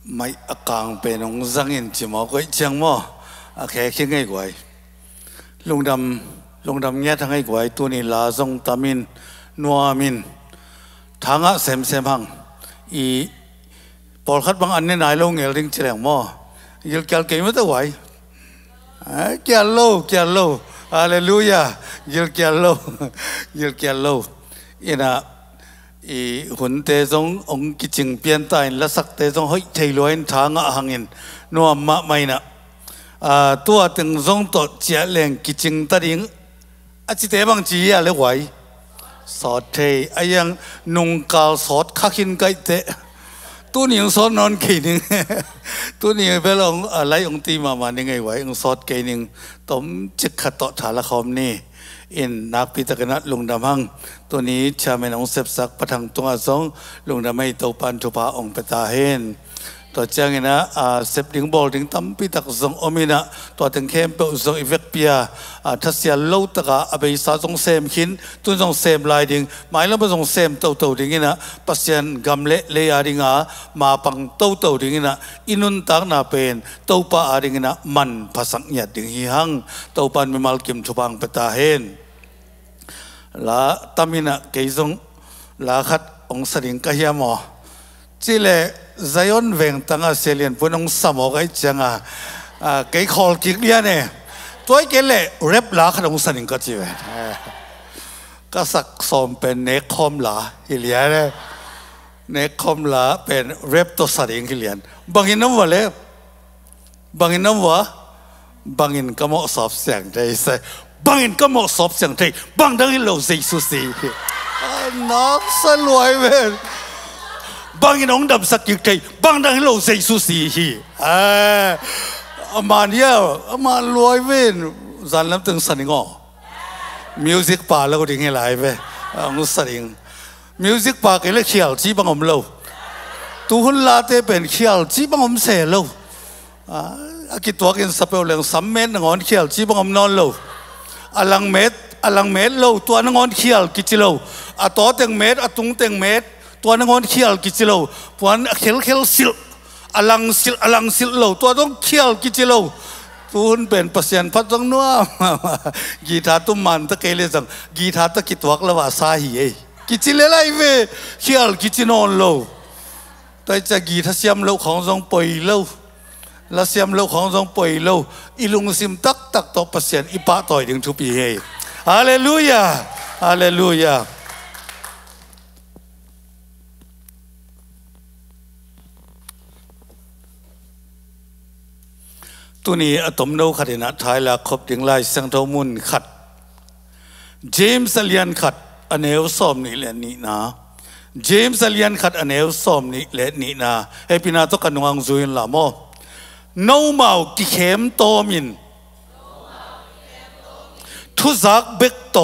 ไม่กางเป็นองจังอินจิมอกไว้จังมั่วแค่ขี้ไงกวยลุงดำเงี้ยทั้งไงกวยตัวนี้ลาจงตามินนัวมินทางอ่ะเซมหังอีปอลคัดบางอันนี่นายลงเงลิงเฉลียงมั่วยิลเกลเกยไม่ต้องไหวเกลโลฮาเลลูยายิลเกลโลอินะอีหุ่นเตจงองกิจิงเปลี่ยนตายและสักเตจงเฮ้ยเทลอยทางอ่ะหังอินนัวมะไม่นะตัวตึงจงตัวเจียแรงกิจิงตัดยิงอาจิเตบังจีอะไรไหวสอดเทไอยังนุ่งกาลสอดข้ากินไก่เตะตัวนี้ยังสอดนอนกี่นึงตัวนี้เป็นองอะไรองตีมาเนี่ยไงไหวองสอดกี่นึงต้มจิกขัดต่อฐานละครนี่อินนักพิจารณาลุงดำหังตัวนี้ชาเมนองเสพสักประทังตัวสองลุงดำไม่ตัวปันทุพาองเปตาเฮนตัวเจ้าเนะเสพดิ้งบอลดิ้งตั้มพิทักษ์สงอมินะตัวถึงเข้มเปอุสงอีเวกเปียทัศยาโลตกะอเบยสาสงเซมขินตุนสงเซมลายดิ้งหมายแล้วมันสงเซมเต่าดิ้งนะปัสยันกำเละเลยอาดิ้งมาปังเต่าดิ้งนะอินุนตักนาเป็นเต่าป่าอาดิ้งนะมันภาษาหยาดดิ้งหิหังเต่าปันมีมัลกิมทุบังเปตาเฮนลาตามินะเกยซงลาขัดองสริงกะเฮียมอจิเลใจอ่อนเวงตั้งอาเซียนปุ่นองสมองไอ้จังเกยขอลกิกเลียเนี่ยตัวเกลเล่เร็บลาขัดองสริงก็จีเวก็สักสมเป็นเนคอมลาฮิเลียเนี่ยเนคอมลาเป็นเร็บตัวสริงฮิเลียนบางอินน้ำวะเล่บางอินน้ำวะบางอินก็เหมาะสอบเสียงใจใส่บางอินก็เหมาะสอบเสียงใจบางดังอินเราใจสุสีนักสลวยเว้ยบางอินองดับสักยิ่งใจบางดังอินเราใจสุสีฮีมาเนี่ยมารวยเว้ยจันลำตึงสนิงอ๋อมิวสิกป่าแล้วก็ดิ้งให้ไหลไปงุสริงมิวสิกป่าก็เลยเขียวจีบังอมเราตัวหุ่นลาเต้เป็นเขียวจีบังอมเสเราคิดตัวกินสเปลเรื่อง3 เมตรงอนเขียวจีบังอมนอนเราอลังเมตรเราตัวนงอนเขียวกิจิเราตัวเต็งเมตรตุงเต็งเมตรตัวนงอนเขียวกิจิเราปวนเขียวสิลอลังสิลเราตัวต้องเขียวกิจิเราตัวหุ่นเป็นเปอร์เซ็นต์พัดต้องนัวกีตาร์ตุ้มมันตะเกลี่ยจังกีตาร์ตะกิดวักแล้วว่าสาหีกิจิเลไลเวเขียวกิจินอนเราแต่จะกีตาร์เสียมเราของทรงปอยเราและเสียมเราของทรงปอยเราอีลุงซิมตักต่อเปอร์เซ็นต์อีป้าต่อยถึงทุกปีเฮฮาเลลูยาฮาเลลูยาตัวนี้อะตอมโนขัดนะท้ายละครบถึงลายสังทมุนขัดเจมส์เลียนขัดอันเอลซอมนี่แหละนี่นะเจมส์เลียนขัดอันเอลซอมนี่แหละนี่นะเอพินาตกันวังจุยนละโมโนมากิเข้มโตมินทุจักเบกโต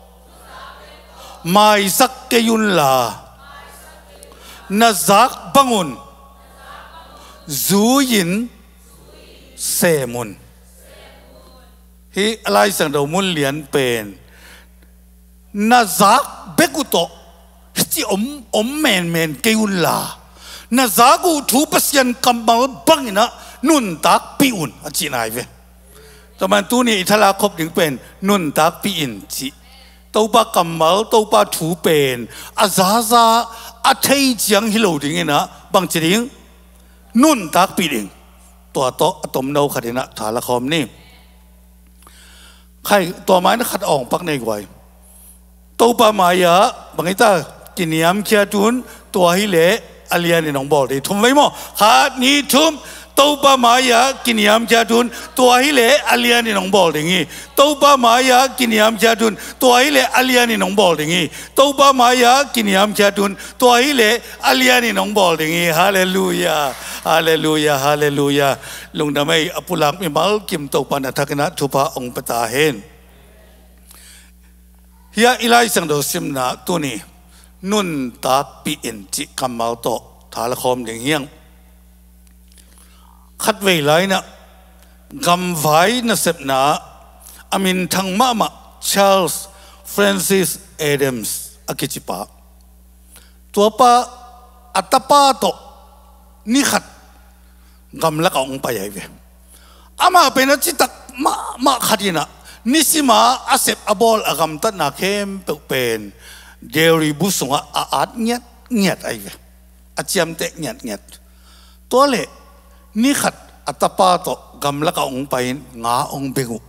ไม่สักเกยุนลานาจักบังุนจูยินเซมุนฮีอะไรสังดามุนเลียนเป็นนาจักเบกุโตที่อมเมนเกยุนลานาจักูทูปัสยันกัมบัลบังนะนุนตักปีอุนอจินายเวแต่มันตัวนี้อิทลาครบถึงเป็นนุนตักปีอินจิตัวปากัมมัลตัวปาถูเป็นอาซาซาอาเทียจังฮิโลดิ้งนะบางจริงนุนตักปีดิ้งตัวโตอะตอมโนขัดนะฐานละครนี่ใครตัวไม้นักขัดอ่องปักในไว้ตัวปามายะบางทีตากินยามเคียจุนตัวฮิเละอาเลียนในหนองบ่อได้ทุ่มไว้มั้งขาดนี้ทุ่มตัวปามายะกินยามเคียจุนตัวฮิเละอาเลียนในหนองบ่อได้งี้ตัวปามายะกินยามเคียจุนตัวฮิเละอาเลียนในหนองบ่อได้งี้ตัวปามายะกินยามเคียจุนตัวฮิเละอาเลียนในหนองบ่อได้งี้ฮาเลลูยาฮาเลลูยาฮาเลลูยาลุงดำไม่อปุลักมิมัลกิมตัวปานัทกนะทุพะองปตาเฮนเฮียอิไลสังโดสิมนาตัวนี้นุนตาปีอินจิกัมมัลโตฐานละครอย่างเงี้ยขัดเวไลนะกำไว้นะเสพนาอามินทังมาชาร์ลส์ฟรานซิสเอเดมส์อากิจิปะตัวป้าอัตตาป้าโตนี่ขัดกำลักองไปไอ้เวอามาเป็นจิตมาขัดินะนิสิมาอาเซบอบอลอากำตัดนาเข้มเป็นเดริบุษงอาดเงียดไอ้เวอาเจียมเตะเงียดตัวเล่นี่ขัดอัตปาโตกำลักองไปงาองเบง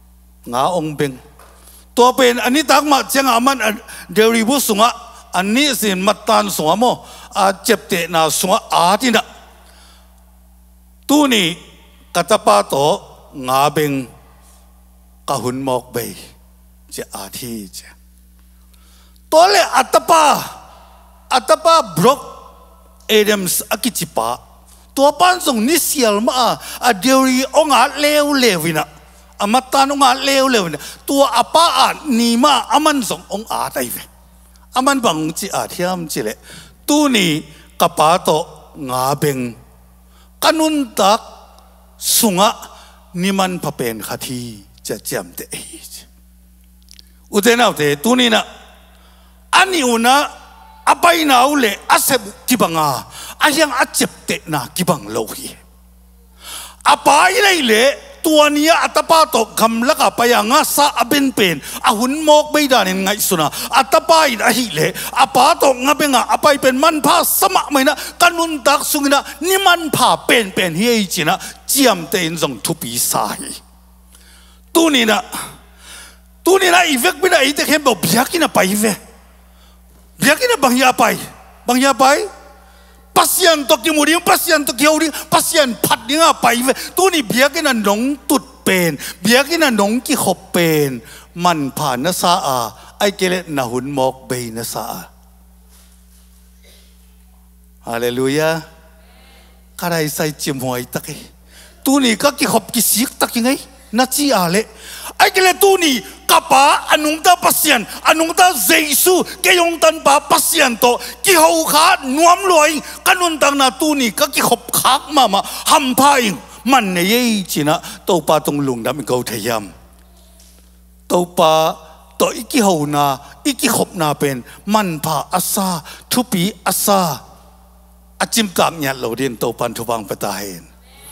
ตัวเป็นอันนี้ตักมาเจ้ามันเดริบุษงอันนี้สินมัตตันสวมโมอาเจ็บเตะนาสวมอาทินะตัวนี้กัตปาโตงาเบงกะหุนมอกเบยจะอาทิเจ้าตัวเล่อัตปาบล็อกเอเดมส์อากิจิปาตัวปันส่งนิสิลมาเดริองอาเลวินะอามัตตานองอาเลวินะตัวอาปานีมาอามันส่งองอาไตเวอามันบังจิอาทิมจิเลตัวนี้กับปาโตงาเบงกันุนตักสุงะนิมันพะเป็นขัดีจะจำเตะอุเทนเอาเตะตัวนี้นะอันนี้อุนะอาไปน่าอุเลอาเซบกิบังอายังอาเจ็บเตะน่ากิบังโลหีอาไปเลยเละตัวนี้อัตปาตกคำลักไปยังอาซาอเป็นอาหุนมอกไม่ได้ยังไงสุนะอัตปาอินอาฮิเละอาปาตกงาเป็นอาไปเป็นมันพาสมะไม่นะกันุนตักสุงนะนี่มันพาเป็นเฮียจีนะเจียมเตนส่งทุบีสายตัวนี้นะอีเวกไม่ได้อีแต่แค่บอกเบียกินะไปอีเวบางยาไปpasien to kimuring pasien to kiuring pasien phat dinga pai ve tu ni biakin an nong tut pen biakin an nong ki khop pen man pha na sa a ai kele na hun mok be na sa a hallelujah karai sai chim hoi takai tu ni ka ki khop ki sik tak ngai na chi a le ai kele tu ni kapa anung ta pasien anung ta jesu ke yong tan pa pasien to ki ho kha nuam loi kanun tang na tu ni ka ki khop khak ma ham phai man ne ye china to pa tong lung dam go thayam to pa to iki ho na iki khop na pen man pha asa thupi asa achim tak nya lo din to pan thu bang pata hen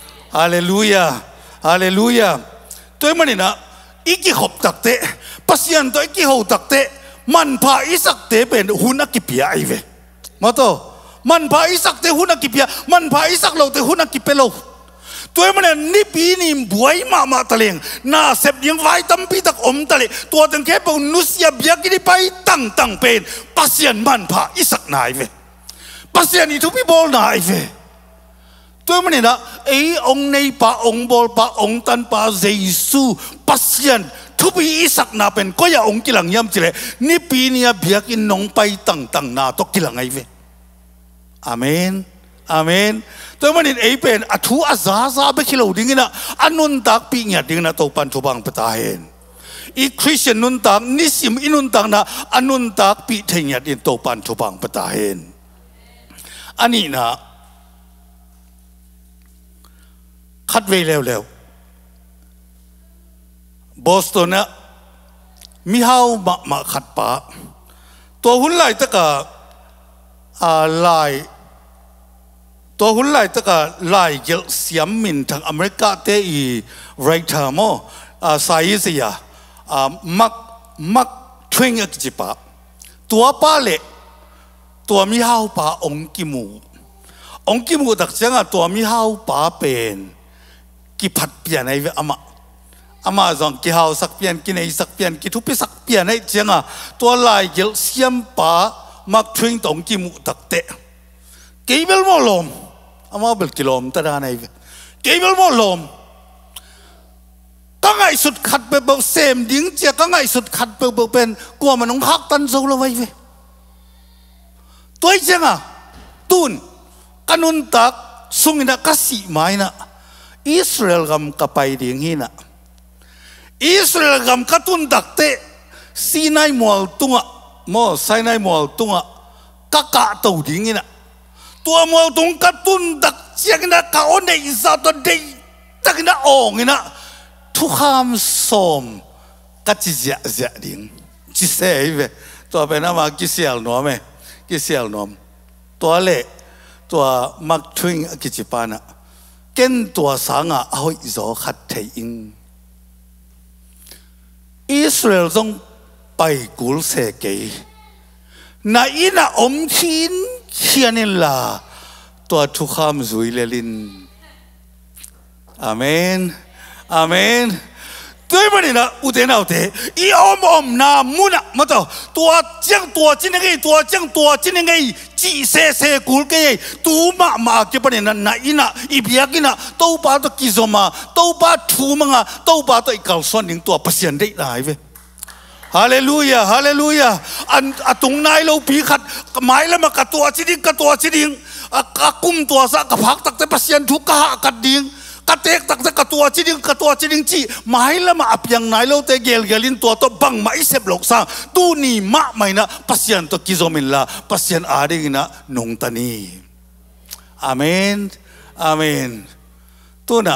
hallelujah toy mani na iki khop takte pasien to iki ho takte man pha isak te pen huna ki pia ai ve mato man pha isak te huna ki pia man pha isak lo te huna ki pelo toy mane ni pi ni buai ma taleng na sep ding vai tam pi tak om tale to tang ke po nusia bia ki pai tang pen pasien man pha isak na ai ve pasien ni tu pi bol na ai veตัวมันเนี่ยนะองค์ในป่าองค์บอลป่าองค์ตันป่าเยซูปัสยันทุบอีสักนาเป็นก็อย่าองค์กิลังยำจิเลนี่ปีนี้เบียกินน้องไปตั้งนาตกกิลังไงเวอาเมนตัวมันเนี่ยเป็นอัฐุอาซาเบคิโลดิ้งนะอันนุนตักปีเงียดิ้งนะตัวปันทุบังปะตาเห็นอีคริสเตียนนุนตักนิสิมอินุนตักนะอันนุนตักปีเทียดิ้งตัวปันทุบังปะตาเห็นอันนี้นะคัดไว้แล้วบอสตันเนี่ยมีเฮามาขัดปะตัวหุ่นไหลตะกะไหลตัวหุ่นไหลตะกะไหลเกี่ยวเสียมมินทางอเมริกาเตอีไรทามอสายเสียมักทวิงกิจิปะตัวป้าเละตัวมีเฮาปะองกิมูตักเสียงตัวมีเฮาปะเป็นกิพัดเปลี่ยนไอ้อามาจงกิเฮาสักเปลี่ยนกินไอ้สักเปลี่ยนกิทุบไปสักเปลี่ยนไอ้เจ้าตัวลายเกี่ยวเสียมป่ามักทิ้งตรงกิมุตักเตะกี่เบลมอลมอามาเบลกิลมตะดานไอ้กี่เบลมอลมก็ไงสุดขัดไปเบลเซมดิ้งเจ้าก็ไงสุดขัดไปเบลเป็นกลัวมันน้องฮักตันโซลไว้เว้ตัวไอ้เจ้าตุนกันุนตักสุงนักกัสีไม้นะอิสราเอลกำกับไปดิ่งหินะอิสราเอลกำกัตุนตักเตะซีนายมัวตุงะซีนายมัวตุงะกะตัวดิ่งหินะตัวมัวตุงกัตุนตักเจียงนะกะโอนในอิสราตัวเดย์ตักนะโองหินะทุกคำสมกัจจิเจดิ่งจิเสยเวตัวเป็นอะไรกิเซียลนอมกิเซียลนอมตัวเละตัวมักทวิงกิจิปานะเก่นตัวสังเอาอิโซขัดเทอิงอิสราเอลต้องไปกุลเสกน่าอินาอมทินเขียนิลาตัวทุกคำจุยเลลินอาเมนอาเมนตัวมันนี่นะอุเทนเอาเถอีอมนามุนะมาต่อตัวจังตัวจินยังไงตัวจังตัวจินยังไงจีเสกุลเกยตัวมาเก็บไปเนี่ยน่าอินะอีเบียกินะตัวป้าตัวกิโซมาตัวป้าทูมังอ่ะตัวป้าตัวอีกส่วนหนึ่งตัวเปอร์เซ็นต์ได้หลายเว้ยฮาเลลูยาฮาเลลูยาอันตรงนายเราปีขัดหมายแล้วมากับตัวจิดิงกับตัวจิดิงกุมตัวซะกับพักตักแต่เปอร์เซ็นต์ทุกกะกัดดิงกเตกตักตะกตัวจิดิงกตัวจิดิงจีหมายละมาอับยังไหนเราเตเกลเกลินตัวตัวบังไม่เสพหลกสร้างตู้นี่มะไม่นะปัสยันตัวกิโซมิลลาปัสยันอาดิงนะนงตานีอาเมนอาเมนตัวน่ะ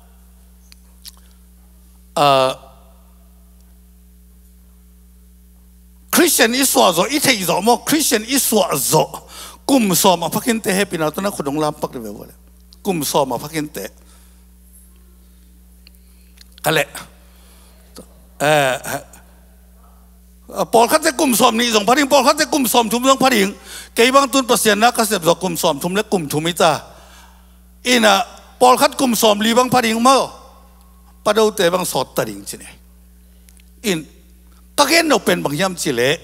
คริสเตียนอิสวาโซอิเทอิโซโมคริสเตียนอิสวาโซกุมสอมาพักเห็นเตะให้ปีนาตัวนั้นคนดงลามปักเลยว่ากุมสอมาพักเห็นเตะกันแหละปอลคัดจะกุมสอมนี่ส่งพระดิงปอลคัดจะกุมสอมทุ่มส่งพระดิงเกี่ยบางตุนเปอร์เซ็นต์นะก็เสพจากกุมสอมทุ่มและกุมทุ่มมิตาอินะปอลคัดกุมสอมลีบางพระดิงมาปะดูเตะบางสอดตะดิงจีเนอินก็เห็นเราเป็นบางยามจีเล่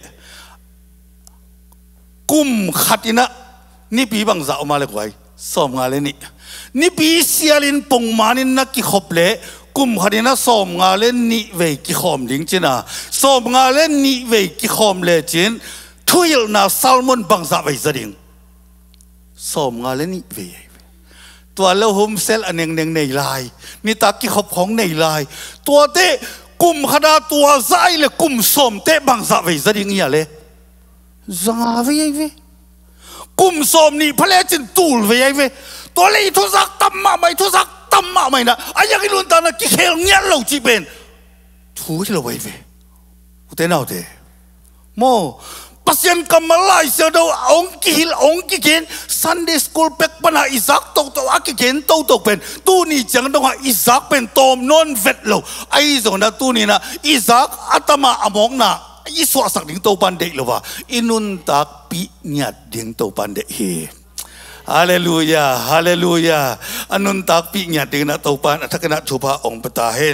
กุมขัดอินะนี่ปีบางจะออกมาเลยกว่าสอมงาเลยนี่ปีเสียลินปงมานินนักกิขบเล่กุมขัดอินะสอมงาเล่นนี่เวกิขอมดิ้งจีน่ะสอมงาเล่นนี่เวกิขอมเล่จีนทุยลนาซัลมอนบางจะเวจะดิ้งสอมงาเล่นนี่เวตัวเราโฮมเซลอันหนึ่งในลายนี่ตากิขบของในลายตัวเตะกุมขนาดตัวใจเลยกุมสอมเตะบางจะเวจะดิ้งอย่าเลยจะเวกุมสอมนี่พระเลจินตูลเวยตัวเลยทุสักตั้มมาไม่ทุสักตั้มมาไม่นะไอ้ยังไงลุนตานะกิเคลเงี้ยเราจีเป็นทุกที่เราเวอุเทนเอาเถอะโมปัสยันกำมาไล่เสียดาวองกิเกนซันเดย์สคูลเป็กปนาอิซักโตอากิเกนโตเป็นตู้นี่จังต้องหาอิซักเป็นโตมนอนเวทเราไอ้ส่วนนั้นตู้นี่นะอิซักอัตมาอมองนะอิสวาสักดิ้งโตปันเด็กหรือว่าอินุนตักปีเนียดดิ้งโตปันเด็กเฮฮาเลลูยาฮาเลลูยาอนุนตักปีเนียดดิ้งนะโตปันอัตถกนะทุพะองค์ปตาเห็น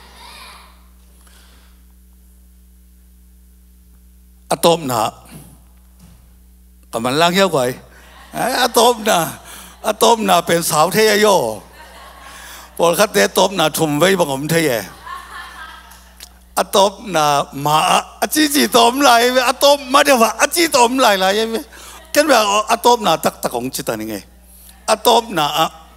อะตอมนะก็มันล่างเยอะกว่าอะตอมนะเป็นสาวเทียโยพอคัดเตะตอมนะทุ่มไว้บังผมเทียอะตอมนะมาอะจีตอมไหลอะตอมมาเดี๋ยวว่าอะจีตอมไหลยังไงกันแบบอะตอมนะตักของจิตานี่ไงอะตอมนะ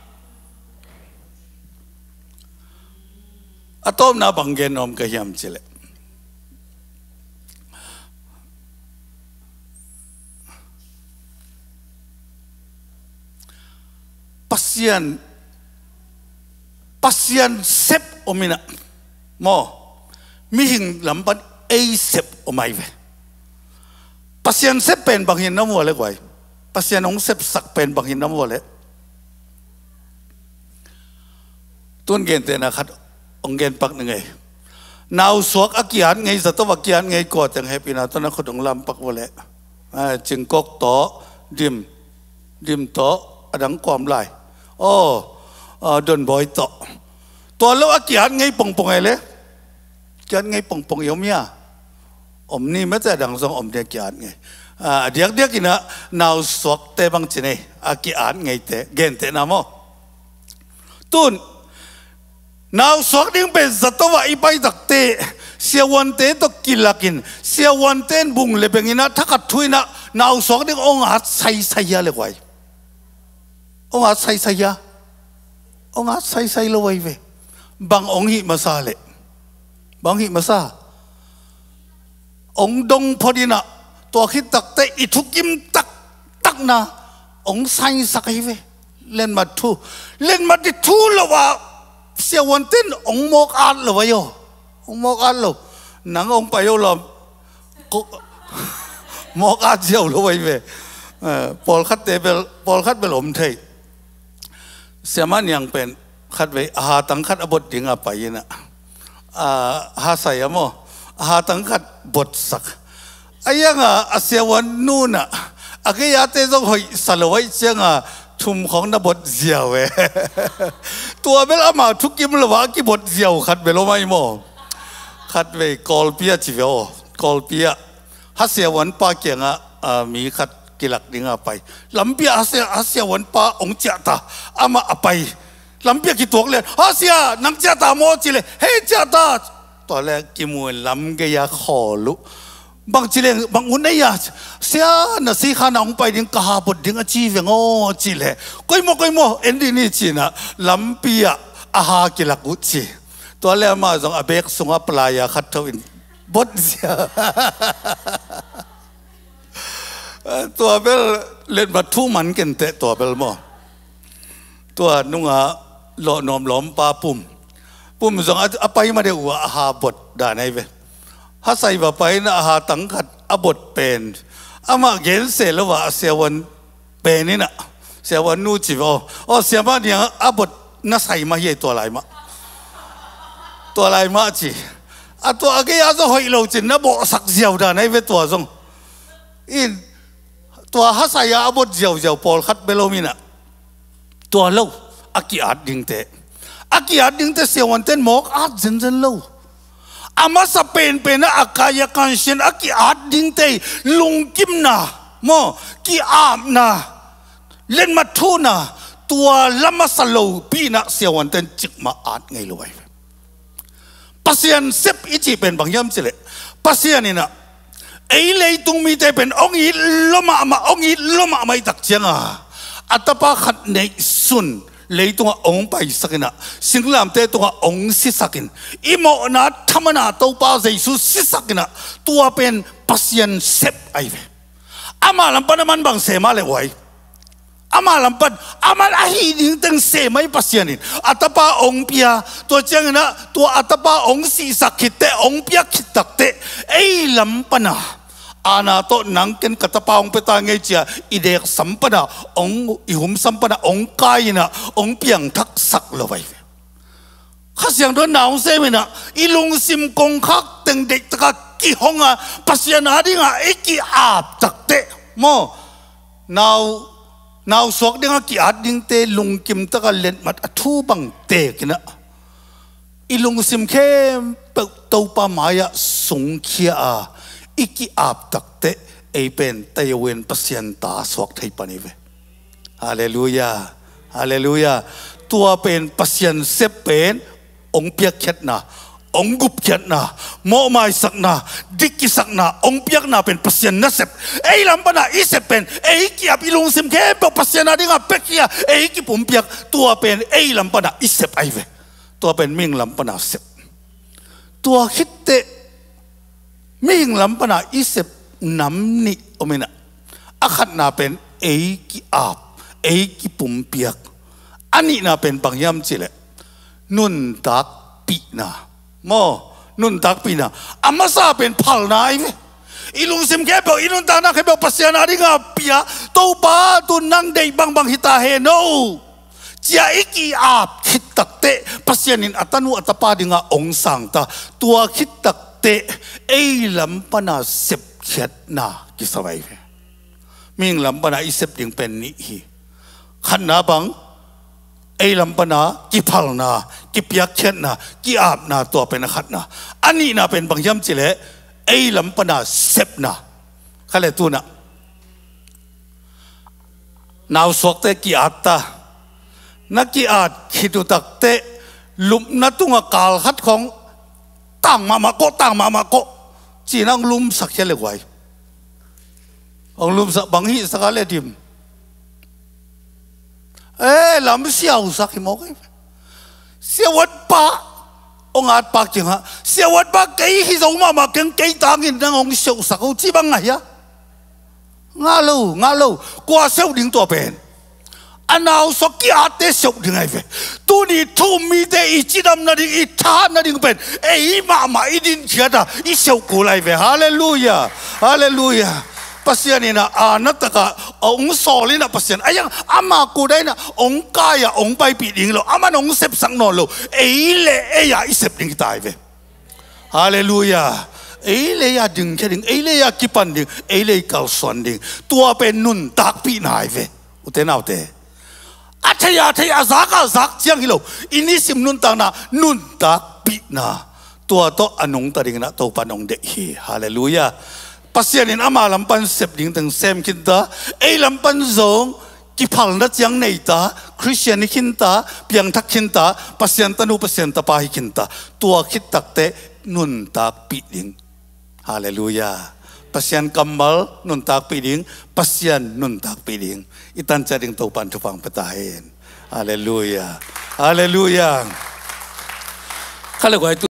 อะตอมนะบังเกนอมก็ยามจิเลปัสยันเซปโอมินะโมมีหิงลำบันเอเซปโอไม่เวปัสยันเซปเป็นบางหินน้ำวัวเลยกว่าปัสยันองเซปสักเป็นบางหินน้ำวัวเลยต้นเกณฑ์เตนะครับองเกณฑ์ปักหนึ่งไงนาวสวกอักยานไงสัตว์อักยานไงกอดจังให้ปีนาต้นนั้นเขาต้องลำปักวัวเลยจึงกอกต่อดิมต่ออดังความลายโอ้โดนบ่อยต่อตัวเราอักยานไงปงไงเลยกันไงปงยมเนี่ยอมนี่ไม่แต่ดังทรงอมเดียกยานไงเดียกกินะนาวสวกเตบังจีนี่อักยานไงเตเกณฑ์เตนะโมตุนนาวสวกดิ้งเป็นสัตว์ว่าอีไปตักเตเสียวันเตตกกินลักินเสียวันเตนบุงเลยเป็นนะถ้ากัดทุยนะนาวสวกดิ้งองอาจใส่ยาเลยไว้องอาจใส่ยาองอาจใส่เลยไว้เวบางองหิมาซาเลยบางหิมาซาองดงพอดีนะตัวคิดตักเตอิทุกิมตักนะองใส่สักไอ้เวเล่นมาดิทูแล้วว่าเสียวันเต้นองโมกอัดเลยวะโยองโมกอัดเลยหนังองไปโยลโมกอัดเจียวเลยเวปอลคัดเตเปลอมเทเสียมันยังเป็นขัดไว้หาตั้งขัดอบดดิ่งไปนะหาใส่โมหาตั้งขัดบดสักไอ้ยังเสียวันนู่นอะก็ยาเตะต้องหอยสลวยเชียงทุ่มของนบดเสียวเวตัวเบลอามาทุกกิมละวะกี่บดเสียวขัดเบลไม่โมขัดไว้กอลเปียจิเวอกอลเปียฮัสเสียวันป้าเกียงมีขัดกิลักดิ่งไปลำเปียฮัสเสียวันป้าองเจ้าตาอามาไปลำเปียกี่ตัวเลยฮัสเสียนังเจ้าตาโมจิเลยเฮ้เจ้าตาตัวแรกกิมวยลำเกียขอลุบางจิเลบางคนเนี่ยเสียน่ะสิขาน้องไปดิ้งกะหาบดดิ้งอาชีพงอจิเลก้อยโมเอ็นดีนี่จีน่ะลำเปียอาหากิลักอุจิตัวแรกมาส่งอเบกส่งปลายาขัดทวินบดเสียตัวเบลเล่นบัตรทุ่มันกันเตะตัวเบลโมตัวนุ่งหล่อนอมหลอมปลาปุ่มส่งไปมาเดี๋ยวอาหาบดด่าในเวฮัสไซบะไปนะอาหาตั้งขัดอบดเป็นอามาเกณฑ์เสร็จแล้วว่าเสียวันเป็นนี่นะเสียวันนู่จิบเสียมาเนี่ยอบดน่าใส่มาเย่ตัวอะไรมาจีตัวอะไรอาจจะหอยเราจินนะบอกสักเจียวด่าในเวตัวทรงอินตัวฮัสไซอบดเจียวปอลขัดเบลมินะตัวเล่าอากิอาดดิ้งเตเสียวันเต้นหมอกอาดเจนเล่าอามาสเปนเป็นอากายกันเช่นอากิอาดดิ้งเตลุงกิมนาโมกิอาบนาเล่นมาทูนาตัวละมาสโลปีนะเสียวันเต้นจิกมาอาดไงรวยปัสยานเซปอิจิเป็นบางยามสิเลปัสยานี่นะไอ้เลยตรงมีแต่เป็นองค์ลมมาไม่ตักเชียงอัตปาขัดในสุนเลยตัวองค์ไปสักนะสิ่งลำเตตัวองค์สิสักินอิโมนาธรรมนาตัวป้าใจสุสิสักนะตัวเป็นปัสยันเซปไอเวอามาลำปันมันบางเสมาเลยไว้อามาลำปันอามาอาฮีดิ้งตั้งเสไม่ปัสยันินอัตปาองค์เปียตัวเจ้านะตัวอัตปาองค์สิสักขิดเตองค์เปียขิดตักเตไอลำปันอาณาโตนังเกินกัตปาองเปตาไงเจียอิเดกสัมปนาองอิหุมสัมปนาองกายนะองเปียงทักสักละไว้ข้าเสียงโดนหนาวเซมินะอิลุงซิมกงคักตึงเด็กตะกี้ห้องปัสยานาดิงเอกิอาบตักเตโมนาวสวกดิงกิอาดดิงเตลุงกิมตะกเล่นมัดทูบังเตกินะอิลุงซิมเข้มเปิดตัวปามายะสงเขียอีกอาบตักเตะไอเป็นเตยเวนปัสยันตาสวกไทยปนิเวฮาเลลูยาตัวเป็นปัสยันเซปเป็นองเปียกเข็ดนาองกุบเข็ดนาโมไม้สักนาดิกิสักนาองเปียกนาเป็นปัสยันนัสเซปไอลำปนาอีเซปเป็นไอกิอาบิลุงซิมแค่เป็นปัสยันนาดิงาเป็กยาไอกิปุ่มเปียกตัวเป็นไอลำปนาอีเซปไอเวตัวเป็นมิ่งลำปนาเซปตัวคิดเตไม่ยิงลำปนาอิเสบน้ำนิโอเมนะอาขัดนาเป็นเอกิอาบเอกิปุ่มเปียกอันนี้นาเป็นบางยามจิเลนุนตักปีนาโมนุนตักปีนาอามาซาเป็นพัลนาไออิลุงซิมแค่บอกอิลุงตานาแค่บอกปัสยานาดิงาปียตัวป้าตัวนั่งได้บางฮิตาเฮโนจีเอกิอาบคิดตักเตปัสยานินอัตนุอัตปาดิงาองสังตาตัวคิดตักเตไอลำปนาเสพเขียดนากิสบายเวมิ่งลำปนาอิเสพดิ่งเป็นนิฮีขันนาบังไอลำปนากิพัลนากิพยักเขียดนากิอาบนาตัวเป็นขัดนาอันนี้นาเป็นบางยามจิเลไอลำปนาเสพนาขันเลตุนะนาวสวกเตกิอาบตานักกิอาบคิดุตักเตลุมนัตุงกาลขัดของตั้งมาโกจีนังลุมสักเช่นเลยไว้องลุมสักบางทีสักอะไรดิมลำเสียวสักกี่โมงเสียวัดปะองอาจปากจริงฮะเสียวัดปะกี่ที่ส่งมาเก่งกี่ตังค์นั่งองเสียวสักเขาจีบังไงยะงาลูกว่าเสียวดิ้งตัวเป็นอันเอาสกีอาเตสอบดึงไงเว้ตัวนี้ทุ่มมีแต่อีจีดำนั่นดิอีท่านั่นดิเป็นมาอีดินเขียดอีเสียวกูไล่เว้ฮาเลลูยาปัสยานี่นะนัตตะกะองสอลินะปัสยันไอ้ยังอามากูได้นะองกายองไปปีดิ้งเราอามันองเสพสังนอนเราเอเล่เอยาอิเสพดิ้งตายเว้ฮาเลลูยาเอเลียดึงแค่ดึงเอเลียกิปันดึงเอเลียเก่าส่วนดึงตัวเป็นนุ่นตักปีนายเวอุเทนเอาเตอัธยาทยาซักเจียงฮิโลอินิสิมนุ่นตังนะนุ่นตักปีนาตัวโตอนุงตะดึงนะโตปานองเดฮีฮาเลลูยาปัสยานินอามาลำปันเสพดึงตั้งเซมคินตาเอลำปันซงกิพัลนัดยังในตาคริสเตียนคินตาเพียงทักคินตาปัสยันตนุปัสยันตาปาฮิคินตาตัวคิดตักเตนุ่นตักปีดึงฮาเลลูยาpasien kambal nun tak piding pasien nun tak piding itan cading taupan tupang petahin haleluya haleluya kalau